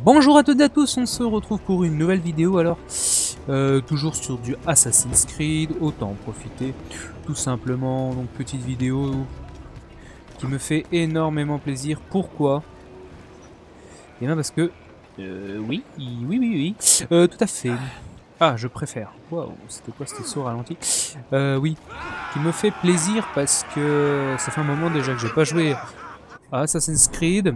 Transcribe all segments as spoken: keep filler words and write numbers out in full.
Bonjour à toutes et à tous, on se retrouve pour une nouvelle vidéo. Alors, euh, toujours sur du Assassin's Creed, autant en profiter tout simplement. Donc, petite vidéo qui me fait énormément plaisir. Pourquoi? Et bien parce que, euh, oui, oui, oui, oui, oui, euh, tout à fait. Ah, je préfère. Waouh, c'était quoi, c'était saut ralenti. Euh, oui, qui me fait plaisir parce que ça fait un moment déjà que j'ai pas joué à Assassin's Creed.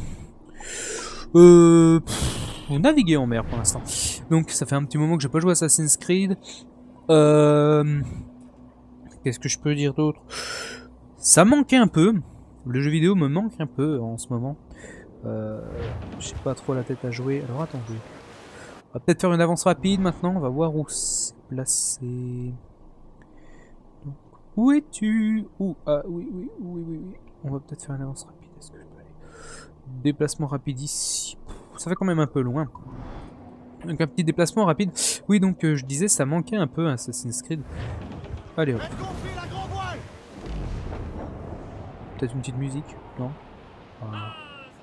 Euh, pff, naviguer en mer pour l'instant. Donc ça fait un petit moment que j'ai pas joué à Assassin's Creed. Euh, Qu'est-ce que je peux dire d'autre? Ça manquait un peu. Le jeu vidéo me manque un peu en ce moment. Euh, j'ai pas trop la tête à jouer. Alors attendez. On va peut-être faire une avance rapide maintenant. On va voir où c'est placé. Donc, où es-tu? Où? Ah oui, oui, oui, oui, oui. On va peut-être faire une avance rapide. Est-ce que je peux aller? Déplacement rapide ici. Ça fait quand même un peu loin. Donc un petit déplacement rapide. Oui, donc euh, je disais, ça manquait un peu Assassin's Creed. Allez hop. Peut-être une petite musique? Non? Ah.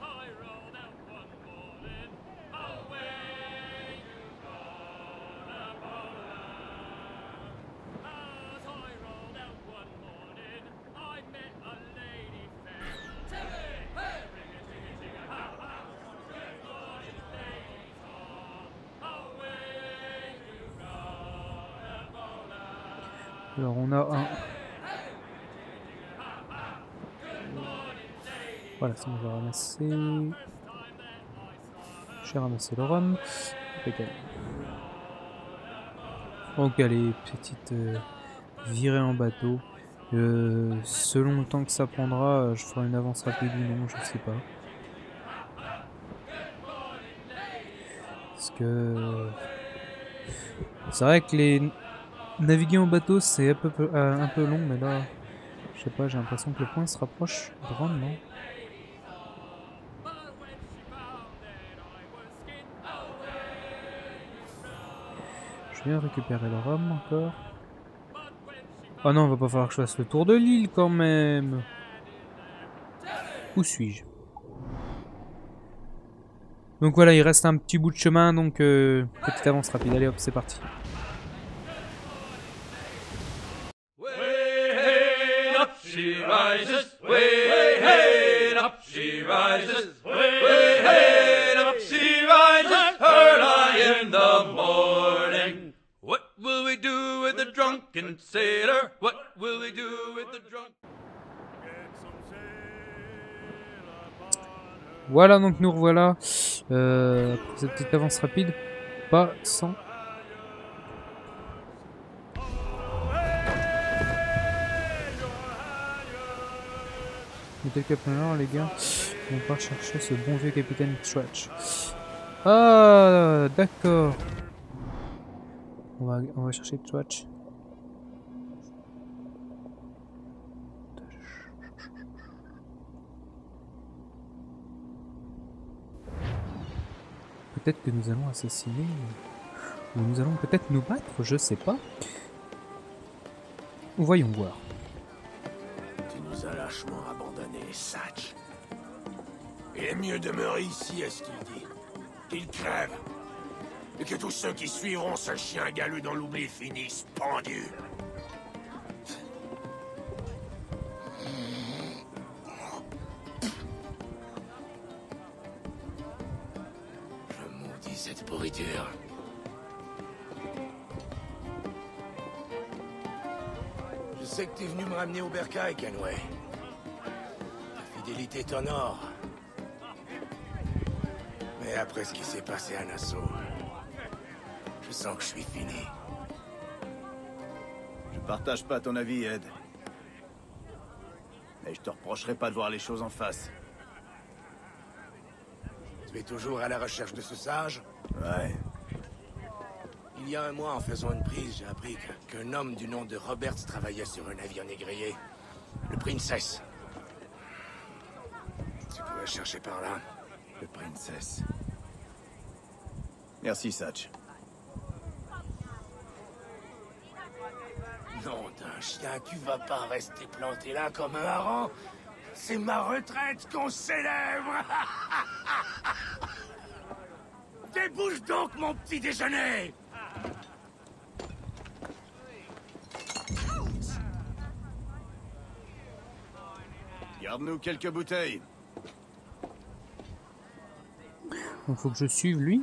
Alors on a un... Voilà, c'est bon, j'ai ramassé... J'ai ramassé le rhum. Impeccable. Donc allez, petite euh, virée en bateau. Euh, selon le temps que ça prendra, je ferai une avance rapide ou non, je sais pas. Parce que... C'est vrai que les... Naviguer en bateau, c'est un peu, euh, un peu long, mais là... Je sais pas, j'ai l'impression que le point se rapproche de Rome, non? Je viens récupérer le rhum encore. Oh non, va pas falloir que je fasse le tour de l'île quand même. Où suis-je? Donc voilà, il reste un petit bout de chemin, donc euh, petite avance rapide. Allez hop, c'est parti. Sailor, what will we do with the drunk? Voilà, donc nous revoilà. Euh, après cette petite avance rapide. Pas sans. Mettez le cap en l'air, les gars. On part chercher ce bon vieux capitaine Trutch. Ah, d'accord. On va, on va chercher Trutch. Peut-être que nous allons assassiner, ou nous allons peut-être nous battre, je sais pas. Voyons voir. Tu nous as lâchement abandonnés, Satch. Il est mieux demeurer ici, est-ce qu'il dit. Qu'il crève. Et que tous ceux qui suivront ce chien galeux dans l'oubli finissent pendus. Cette pourriture. Je sais que t'es venu me ramener au bercail, Kenway. Ta fidélité t'honore. Mais après ce qui s'est passé à Nassau, je sens que je suis fini. Je partage pas ton avis, Ed. Mais je te reprocherai pas de voir les choses en face. Tu es toujours à la recherche de ce sage? Ouais. Il y a un mois, en faisant une prise, j'ai appris qu'un homme du nom de Roberts travaillait sur un navire négrier. Le Princess. Tu pourrais chercher par là. Le Princess. Merci, Satch. Nom d'un chien, tu vas pas rester planté là comme un hareng. C'est ma retraite qu'on célèbre. Bouge donc, mon petit déjeuner! Garde-nous quelques bouteilles. Donc faut que je suive lui.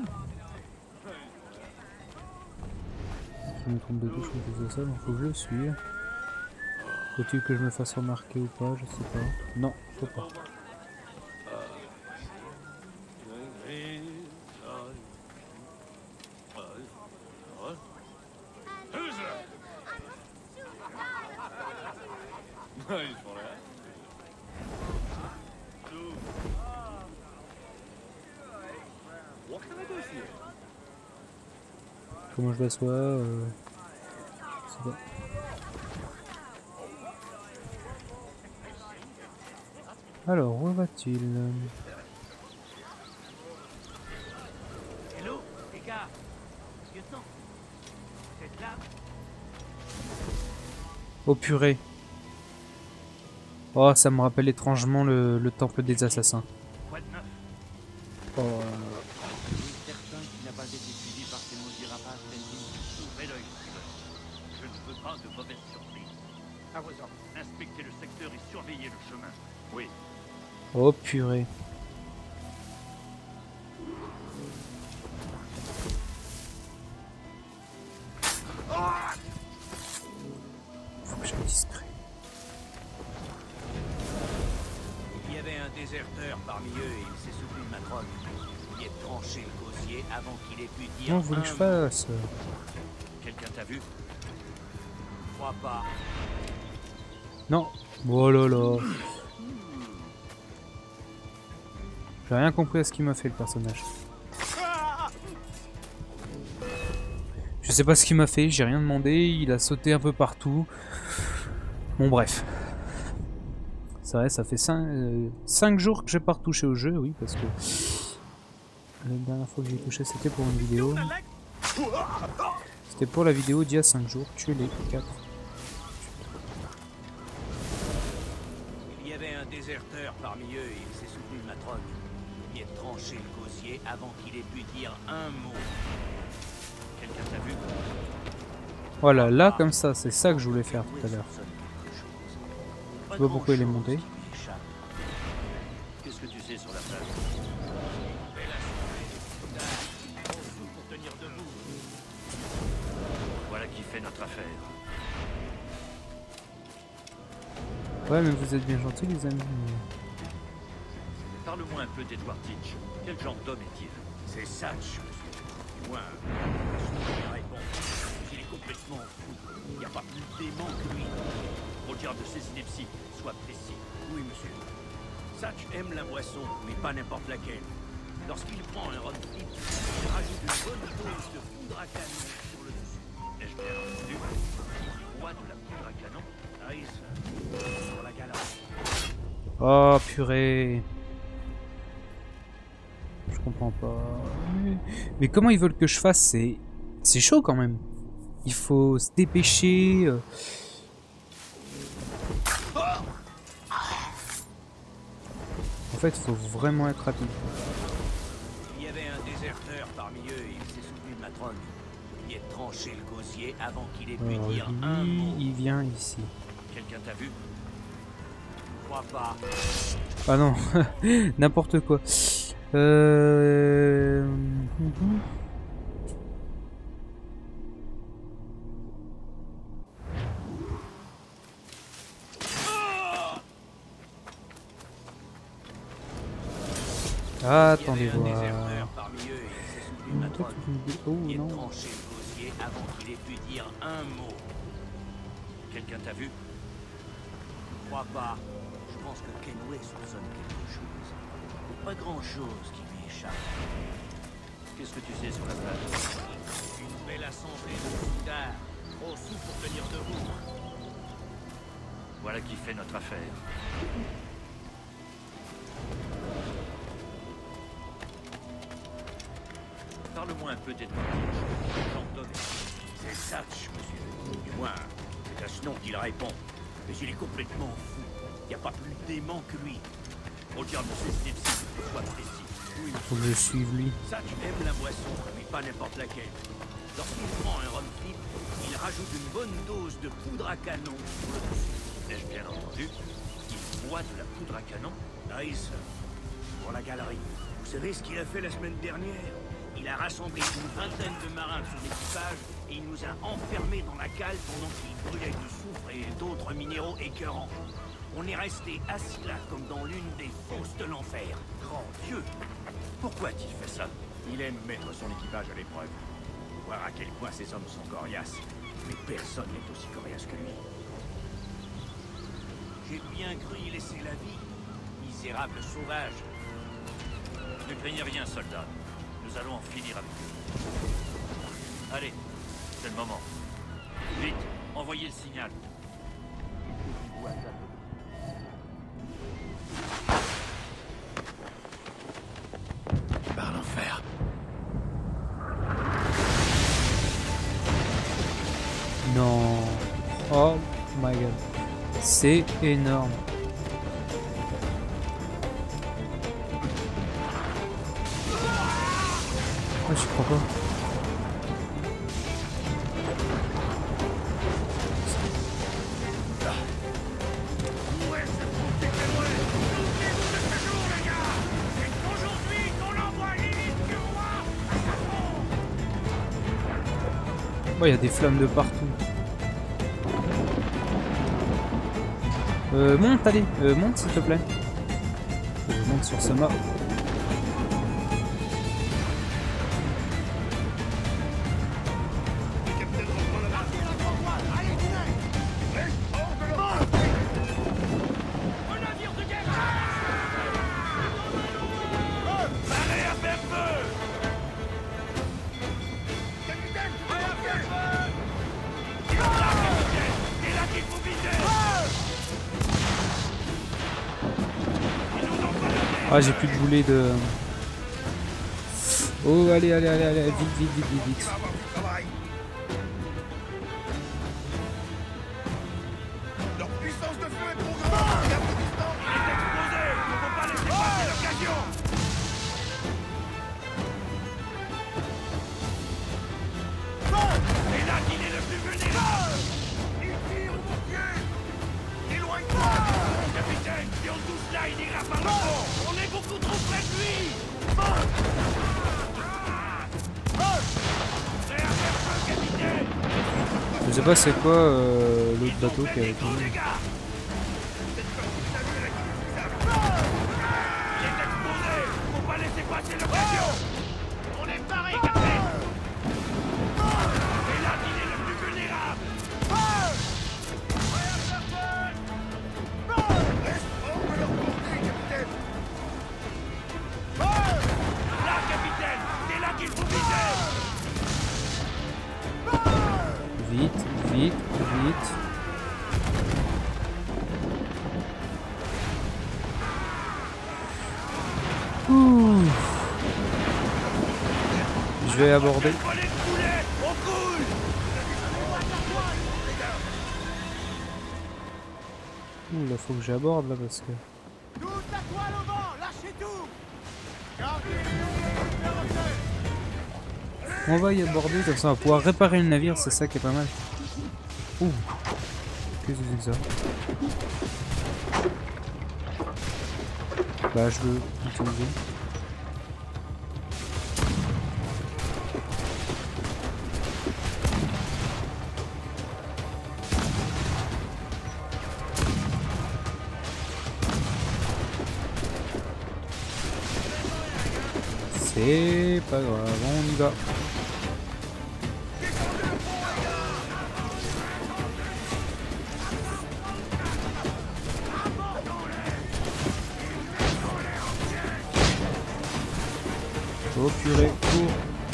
Je me trompe de touche en plus de ça, donc faut que je le suive. Faut-il que je me fasse remarquer ou pas? Je sais pas. Non, faut pas. Comment je l'assois euh... je sais pas. Alors, où va-t-il? Hello, les gars. Lieutenant, vous êtes là? Oh purée. Oh, ça me rappelle étrangement le, le temple des assassins. Quoi de neuf? Oh. Personne qui n'a pas été suivi par ces maudits rapaces, Tendy. Ouvrez l'œil, je ne veux pas de mauvaises surprises. À vos ordres. Inspectez le secteur et surveillez le chemin. Oui. Oh purée. Faut que je sois discret. Il y avait un déserteur parmi eux et il s'est souvenu de ma drogue. Il est tranché le gosier avant qu'il ait pu dire. Comment vous voulez que je fasse? Quelqu'un t'a vu? Je crois pas. Non. Oh là là. J'ai rien compris à ce qu'il m'a fait le personnage. Je sais pas ce qu'il m'a fait, j'ai rien demandé, il a sauté un peu partout. Bon bref. C'est vrai, ça fait cinq jours que j'ai pas retouché au jeu, oui, parce que la dernière fois que j'ai touché c'était pour une vidéo. C'était pour la vidéo d'il y a cinq jours, tuer les quatre. Il y avait un déserteur parmi eux et il s'est souvenu de ma drogue. Il est tranché le gosier avant qu'il ait pu dire un mot. Quelqu'un t'a vu? Voilà, là comme ça, c'est ça que je voulais faire tout à l'heure. Je sais pas pourquoi il est monté. Qu'est-ce que tu sais sur la plage? Pour tenir debout. Voilà qui fait notre affaire. Ouais, mais vous êtes bien gentils les amis. Parle-moi un peu d'Edward Teach. Quel genre d'homme est-il? C'est Satch. Du moins, il répond. Il est complètement fou. Il n'y a pas plus dément que lui. Au dire de ses inepties, sois précis. Oui, monsieur. Satch aime la boisson, mais pas n'importe laquelle. Lorsqu'il prend un road trip, il rajoute une bonne dose de poudre à canon sur le dessus. Ai-je bien entendu? Quoi de la poudre à canon? Ice, sur la galère. Oh purée. Je comprends pas. Mais comment ils veulent que je fasse? C'est c'est chaud quand même. Il faut se dépêcher. En fait, il faut vraiment être rapide. Il y avait un déserteur parmi eux et il s'est souvenu de ma drogue. Il est tranché le gosier avant qu'il ait pu Alors, dire lui, un mot. il vient ici. Quelqu'un t'a vu? Je crois pas. Ah non, n'importe quoi. Euh... mhm. Ah, attendez Il y avait un voir. déserteur parmi eux et il s'est souvenu de ma drogue. Oh Il non. est tranché le gosier avant qu'il ait pu dire un mot. Quelqu'un t'a vu? Je crois pas. Je pense que Kenway soupçonne quelque chose. Pas grand-chose qui lui échappe. Qu'est-ce que tu sais sur la plage? Une belle assemblée de soudards. Trop sous pour tenir debout. Voilà qui fait notre affaire. Parle-moi un peu d'Edward Teach. C'est Satch, monsieur. Du moins, c'est à ce nom qu'il répond. Mais il est complètement fou. Il n'y a pas plus dément que lui. Regarde de ses inepties, sois précis. Faut que je suive lui. Ça, tu aimes la boisson, mais pas n'importe laquelle. Lorsqu'il prend un rhum flip, il rajoute une bonne dose de poudre à canon sur le dessus. Ai-je bien entendu? Il boit de la poudre à canon? Nice. Pour la galerie. Vous savez ce qu'il a fait la semaine dernière? Il a rassemblé une vingtaine de marins de son équipage et il nous a enfermés dans la cale pendant qu'il brûlait du soufre et d'autres minéraux écœurants. On est resté assis là comme dans l'une des fosses de l'enfer. Grand Dieu! Pourquoi a-t-il fait ça? Il aime mettre son équipage à l'épreuve. Voir à quel point ces hommes sont coriaces. Mais personne n'est aussi coriace que lui. J'ai bien cru y laisser la vie. Misérable sauvage. Ne craignez rien, soldat. Nous allons en finir avec eux. Allez, c'est le moment. Vite, envoyez le signal. Par l'enfer. Non. Oh my god. C'est énorme. Oh, j'y crois pas. Oh, il y a des flammes de partout. Euh, monte, allez, euh, monte s'il te plaît. Euh, monte sur ce mât. Ah, j'ai plus de boulet de... Oh, allez, allez, allez, allez, vite, vite, vite, vite, vite. Leur puissance de feu est trop grande. Il y a plus de distance. Il est explosé. Il ne faut pas laisser passer l'occasion. C'est là qu'il est le plus vulnérable. Il tire au mon pied. Éloigne-toi. Capitaine, si on touche là, il ira par le fond. On est beaucoup trop près de lui. Je sais pas c'est quoi euh, l'autre bateau qui a été... Il est explosé. Faut pas laisser passer l'occasion. On est paré, capitaine. C'est là qu'il est le plus vulnérable. Là, capitaine, c'est là qu'il faut viser. Vite, vite, vite. Ouh. Je vais aborder. Ouh, là faut que j'aborde là parce que... Toute la toile au vent, lâchez tout. On va y aborder, comme ça on va pouvoir réparer le navire, c'est ça qui est pas mal. Ouh. Qu'est-ce que c'est que ça? Bah je veux utiliser. C'est pas grave, on y va. Oh purée, cours.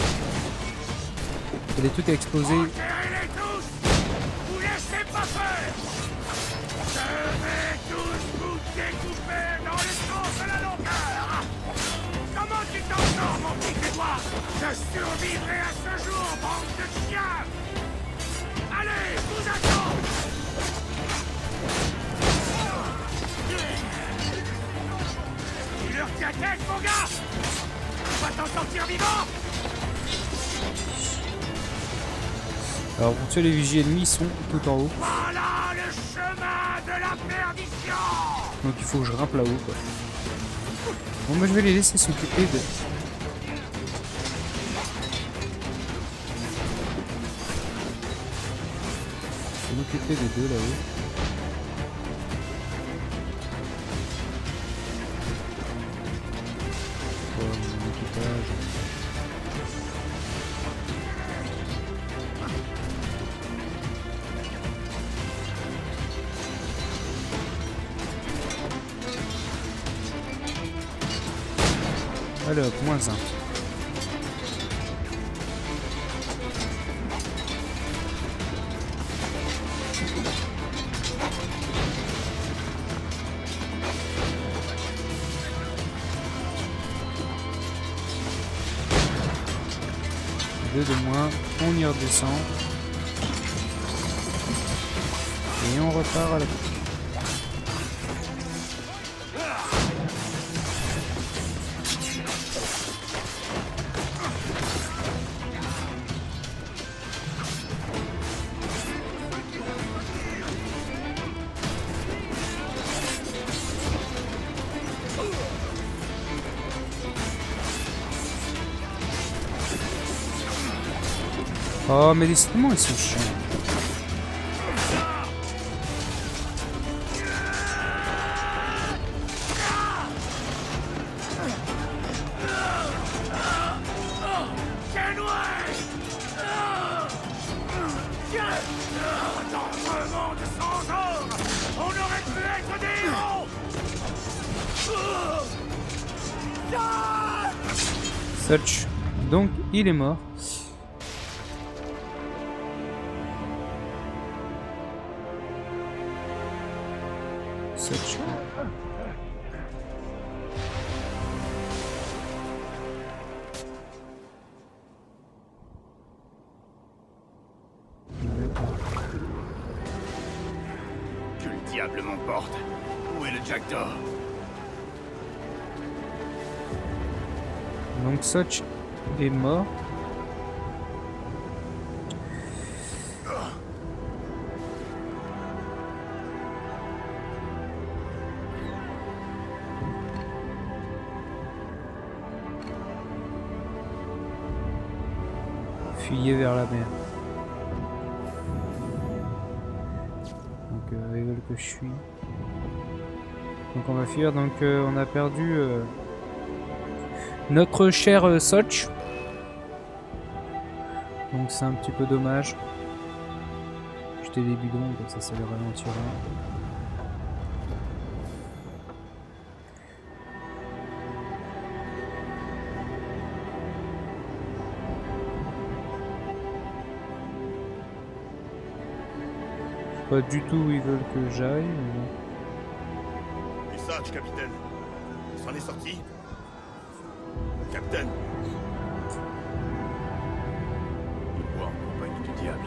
Il y a des trucs à exploser. Vous laissez pas faire. Je vais tous vous découper dans les sens de la longueur. Comment tu t'en sors, mon petit Édouard? Je survivrai à ce jour, bande de chiens. Allez, je vous attends. Tu leur tiens tête, mon gars. pas t'en sortir vivant. Alors pour tuer les vigies ennemis, ils sont tout en haut. Voilà le chemin de la perdition. Donc il faut que je grimpe là-haut quoi. Bon moi je vais les laisser s'occuper de... Je vais m'occuper des deux là-haut. Pour mon équipage. Allez hop, moins un. Deux de moins, on y redescend. Et on repart à la coupe. Oh mais décidément ils sont chiants. Such. Donc il est mort. Such. Que le diable m'emporte. Où est le Jackdaw? Donc Such est mort. Fuyez vers la mer. Donc euh, ils veulent que je fuis. Donc on va fuir. Donc euh, on a perdu euh, notre cher euh, Such. Donc c'est un petit peu dommage. Jeter des bidons, comme ça ça les ralentira. Pas du tout où ils veulent que j'aille. Mais... Et Such, capitaine. Il s'en est sorti? Capitaine. Il boit en compagnie du diable.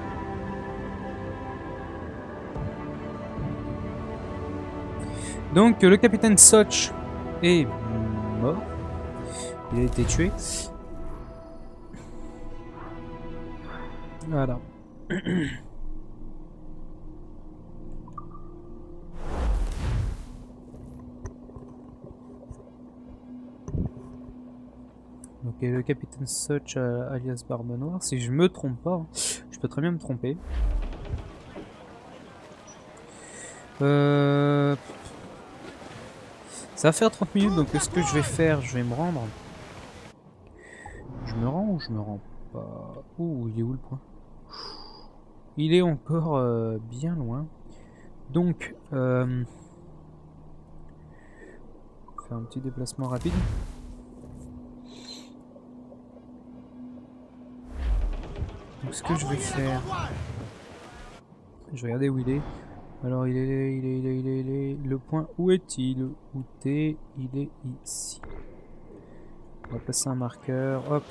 Donc le capitaine Such est mort. Il a été tué. Voilà. Ok, le capitaine Such euh, alias Barbe Noire, si je me trompe pas, hein. Je peux très bien me tromper. Euh... Ça va faire trente minutes, donc ce que je vais faire, je vais me rendre. Je me rends ou je me rends pas? Ouh, il est où le point? Il est encore euh, bien loin. Donc, euh... faire un petit déplacement rapide. Donc ce que je vais faire, je vais regarder où il est. Alors il est, il est, il est, il est, il est, le point, où est-il? Où t'es? Il est ici. On va passer un marqueur, hop.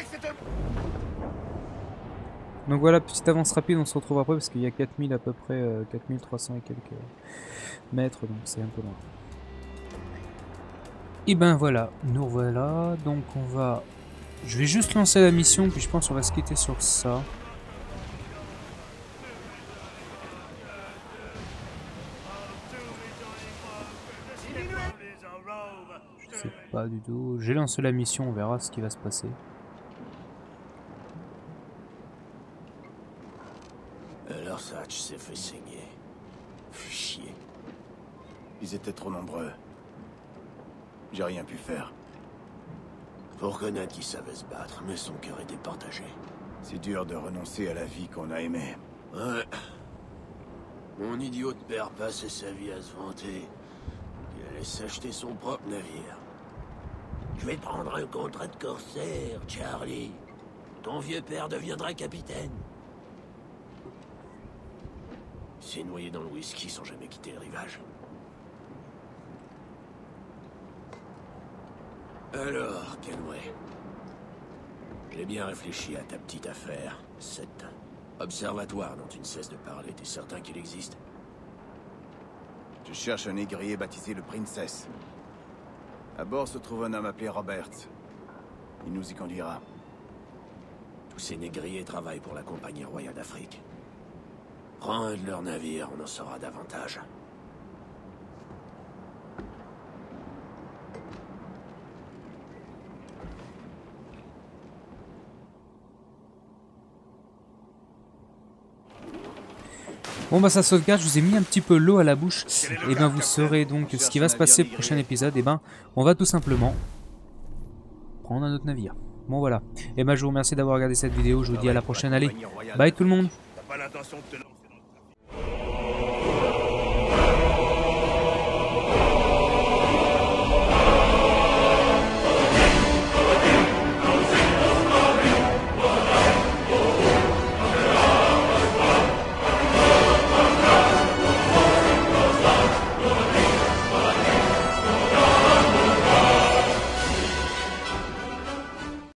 Donc voilà, petite avance rapide, on se retrouve après parce qu'il y a quatre mille à peu près, euh, quatre mille trois cents et quelques mètres, donc c'est un peu loin. Et ben voilà, nous revoilà. Donc on va... Je vais juste lancer la mission, puis je pense qu'on va se quitter sur ça. Je sais pas du tout. J'ai lancé la mission, on verra ce qui va se passer. Alors Satch s'est fait saigner. Fais chier. Ils étaient trop nombreux. J'ai rien pu faire. Faut reconnaître qu'il savait se battre, mais son cœur était partagé. C'est dur de renoncer à la vie qu'on a aimée. Ouais. Mon idiot de père passait sa vie à se vanter. Il allait s'acheter son propre navire. Je vais prendre un contrat de corsaire, Charlie. Ton vieux père deviendra capitaine. Il s'est noyé dans le whisky sans jamais quitter le rivage. Alors, Kenway, j'ai bien réfléchi à ta petite affaire, cet observatoire dont tu ne cesses de parler. T'es certain qu'il existe? Je cherche un négrier baptisé le Princess. À bord se trouve un homme appelé Roberts. Il nous y conduira. Tous ces négriers travaillent pour la Compagnie Royale d'Afrique. Prends un de leurs navires, on en saura davantage. Bon bah ça sauvegarde, je vous ai mis un petit peu l'eau à la bouche. Et ben vous saurez donc ce qui va se passer au prochain épisode. Et ben on va tout simplement prendre un autre navire. Bon voilà. Et ben je vous remercie d'avoir regardé cette vidéo, je vous dis à la prochaine. Allez, bye tout le monde. T'as pas l'intention de te